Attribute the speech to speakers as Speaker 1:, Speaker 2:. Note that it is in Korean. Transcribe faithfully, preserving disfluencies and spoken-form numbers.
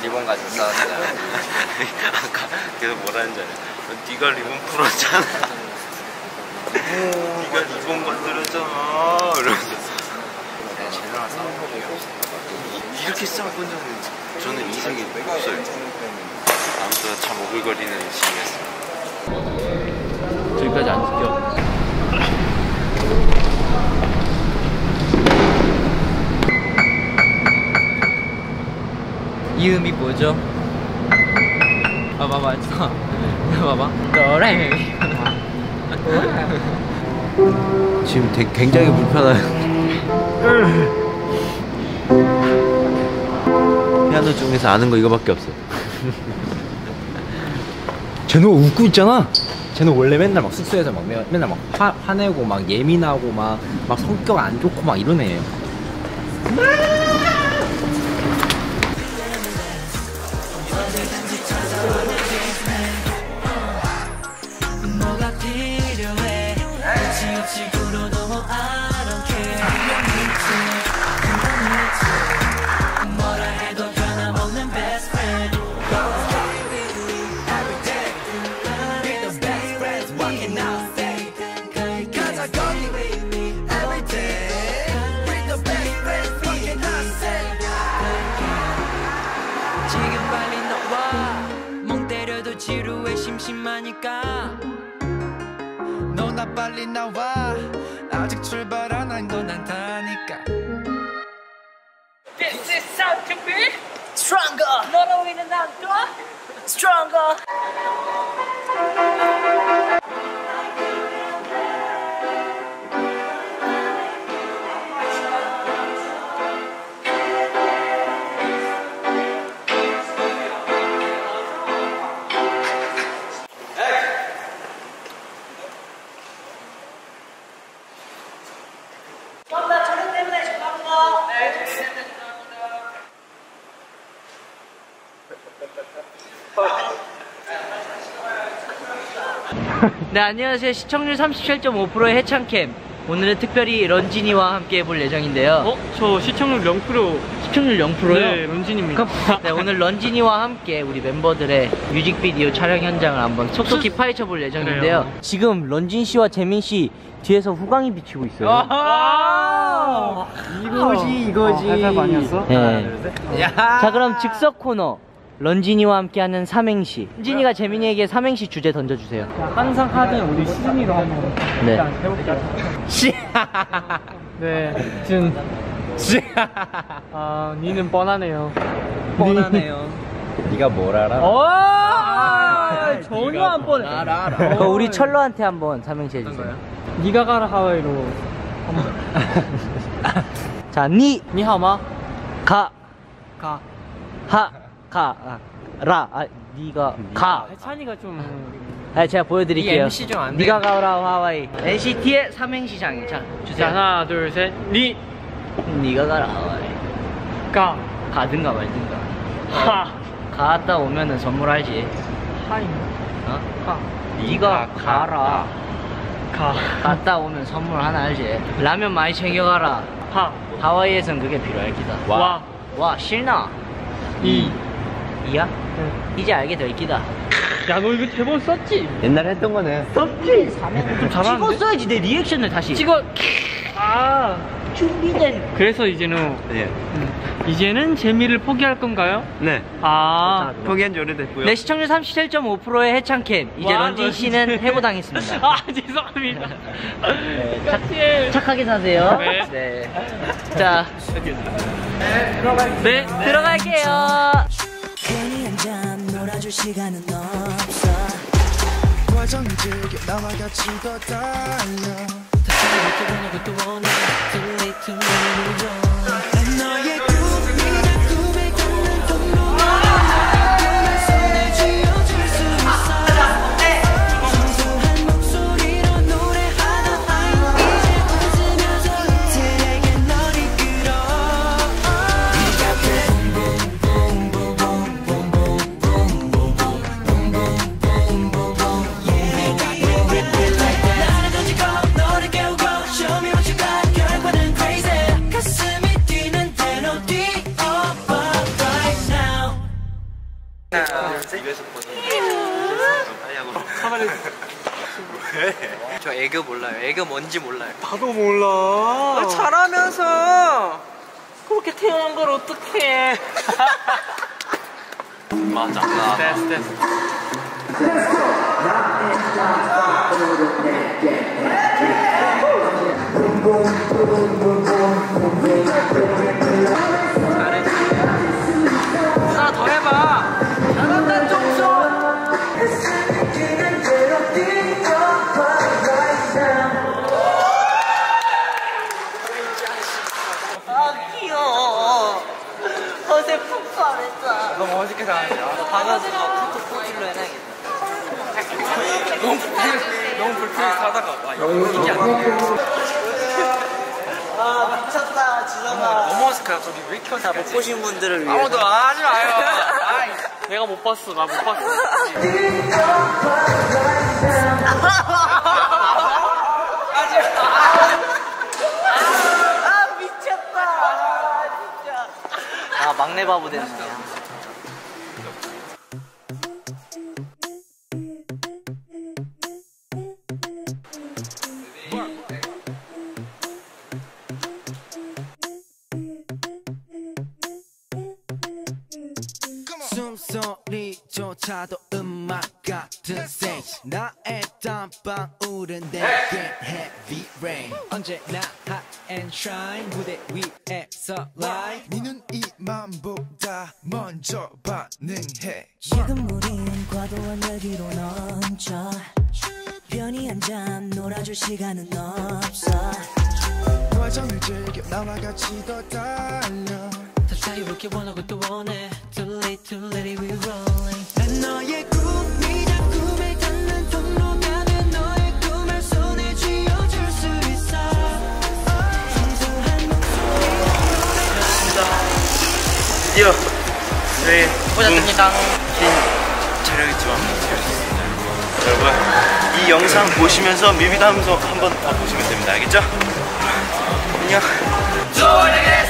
Speaker 1: 리본 가지고 싸웠잖아.
Speaker 2: 아까 계속 뭐라는지 알아? 네가 리본 풀었잖아. 네가 리본 건드렸잖아. 이러면서
Speaker 1: 내가 쟤네랑 싸운 적이 없어.
Speaker 2: 이렇게 싸워본 적은 저는 인생에 없어요. 아무튼 참 오글거리는 시기였어요.
Speaker 3: 저기까지 안 지켜. 이음이 뭐죠? 봐봐 맞죠? 봐봐 너래.
Speaker 2: 지금 되게 굉장히 불편해요. 피아노 중에서 아는 거 이거밖에 없어.
Speaker 3: 쟤는 웃고 있잖아. 쟤는 원래 맨날 막 숙소에서 막 매, 맨날 막 화, 화내고 막 예민하고 막, 막 성격 안 좋고 막 이런 애예요.
Speaker 4: 지루해 심심하니까 너나 빨리 나와 아직 출발 안 한 건 안 타니까 This is how to be stronger 너로 인해 난 또 stronger
Speaker 5: 네, 안녕하세요. 시청률 삼십칠 점 오 퍼센트의 해창캠. 오늘은 특별히 런진이와 함께 해볼 예정인데요.
Speaker 6: 어? 저 시청률 영 퍼센트.
Speaker 5: 시청률 영 퍼센트요?
Speaker 6: 네, 런진입니다.
Speaker 5: 네, 오늘 런진이와 함께 우리 멤버들의 뮤직비디오 촬영 현장을 한번 속속히 파헤쳐 볼 예정인데요. 그래요. 지금 런진 씨와 재민 씨 뒤에서 후광이 비치고 있어요.
Speaker 6: 아
Speaker 3: 이거지 이거지.
Speaker 6: 해설 아니었어?
Speaker 5: 네. 자, 그럼 즉석 코너. 런진이와 함께하는 삼행시. 런진이가 재민이에게 삼행시 주제 던져주세요.
Speaker 6: 자, 항상 하던 우리 시즌이로 한번
Speaker 5: 네.
Speaker 6: 일단 해볼게요.
Speaker 5: 씨.
Speaker 6: 네, 준. 아, 니는 뻔하네요.
Speaker 5: 뻔하네요.
Speaker 3: 네가 뭘 알아?
Speaker 6: 어, 전혀 안 뻔해.
Speaker 3: 알아 알아.
Speaker 5: 그럼 우리 철러한테 한번 삼행시 해주세요.
Speaker 6: 니가 가라 하와이로.
Speaker 5: 자, 니,
Speaker 6: 니하마.
Speaker 5: 가,
Speaker 6: 가.
Speaker 5: 하, 가, 아, 라, 아, 니가 가.
Speaker 6: 해찬이가 좀.
Speaker 5: 아, 제가 보여드릴게요.
Speaker 6: 엠씨 좀 안 돼.
Speaker 5: 니가 가라 하와이. 엔시티의 삼행시 장애. 자, 주세요.
Speaker 6: 자, 하나, 둘, 셋. 니.
Speaker 5: 니가 가라 하와이.
Speaker 6: 가.
Speaker 5: 가든가 말든가.
Speaker 6: 하.
Speaker 5: 갔다 오면은 선물하지.
Speaker 6: 하인.
Speaker 5: 어?
Speaker 6: 하.
Speaker 5: 니가 가라.
Speaker 6: 가.
Speaker 5: 갔다 오면 선물 하나 알지. 라면 많이 챙겨가라.
Speaker 6: 하.
Speaker 5: 하와이에선 그게 필요할 기다.
Speaker 6: 와.
Speaker 5: 와, 실나.
Speaker 6: 이.
Speaker 5: 이야?
Speaker 6: 응.
Speaker 5: 이제 알게 될 기다.
Speaker 6: 야, 너 이거 대본 썼지?
Speaker 3: 옛날에 했던 거네.
Speaker 5: 썼지?
Speaker 6: 좀 잘하는데?
Speaker 5: 찍었어야지 내 리액션을 다시.
Speaker 6: 찍어. 아.
Speaker 5: 준비된.
Speaker 6: 그래서 이제는
Speaker 2: 예.
Speaker 6: 음, 이제는 재미를 포기할 건가요?
Speaker 2: 네.
Speaker 6: 아.
Speaker 2: 포기한 지 오래됐고요.
Speaker 5: 네, 시청률 삼십칠 점 오 퍼센트의 해창캠. 이제
Speaker 6: 와,
Speaker 5: 런진
Speaker 6: 런진.
Speaker 5: 씨는 해고당했습니다.
Speaker 6: 아, 죄송합니다.
Speaker 5: 네, 착,
Speaker 6: 같이.
Speaker 5: 착하게 사세요.
Speaker 6: 네.
Speaker 5: 네. 자,
Speaker 6: 네.
Speaker 5: 들어갈게요.
Speaker 4: 괜히 한잔 놀아줄 시간은 없어 과정을 즐겨 나와 같이 더 달려 다시 이렇게 보내고 또 원해 Too late to move on 너의 꿈이나 꿈에 닿는 동로만 내 손에 쥐어줄 수 있어 소소한 목소리로 노래하던 I 이제 웃으면서 들에게 널 이끌어 나를 던지고 너를 깨우고 Show me what you got
Speaker 1: 애교 몰라요. 애교 뭔지 몰라요.
Speaker 6: 나도 몰라.
Speaker 1: 아, 잘하면서
Speaker 5: 그렇게 태어난 걸 어떡해.
Speaker 2: 맞아. 나.
Speaker 6: 됐어 됐어.
Speaker 1: 하나 더 해봐. 잘한다 좀좀.
Speaker 5: 아 귀여워. 어제 푹푹했어.
Speaker 1: 너무 어색해 잘하네.
Speaker 5: 방아지가 톡톡 포질로 해놔야겠다.
Speaker 1: 너무 불필 너무 불필요하다가 와 이게 안 돼.
Speaker 5: 아 미쳤다 지성아.
Speaker 1: 너무 어색해. 저기 왜 이렇게 어색해?
Speaker 5: 못 보신 분들을 위해.
Speaker 1: 아무도 하지 마요. 아이.
Speaker 6: 내가 못 봤어. 나 못 봤어.
Speaker 5: 아 미쳤다. 아 진짜. 아 막내 바보 됐네.
Speaker 4: 숨소리조차도 음악 같은 stage 나의 땀방울은 내게 heavy rain 언제나 hot and shine 무대 위에서 live
Speaker 7: 니는 이맘보다 먼저 반응해
Speaker 4: 지금 우린 과도한 열기로 넘쳐 편히 앉아 놀아줄 시간은 없어
Speaker 7: 과정을 즐겨 나와 같이 더 달려
Speaker 4: 더 자유롭게 원하고 또 원해 Too late too late we rolling 난 너의 꿈이 꿈에 닿는 통로가면 너의 꿈을 손에 쥐어줄 수 있어 순수한
Speaker 2: 드디어 저희
Speaker 5: 보셨습니다.
Speaker 2: 긴 촬영했지만 재밌었습니다. 여러분 이 영상 보시면서 뮤비담소 한번 더 보시면 됩니다. 알겠죠? 안녕.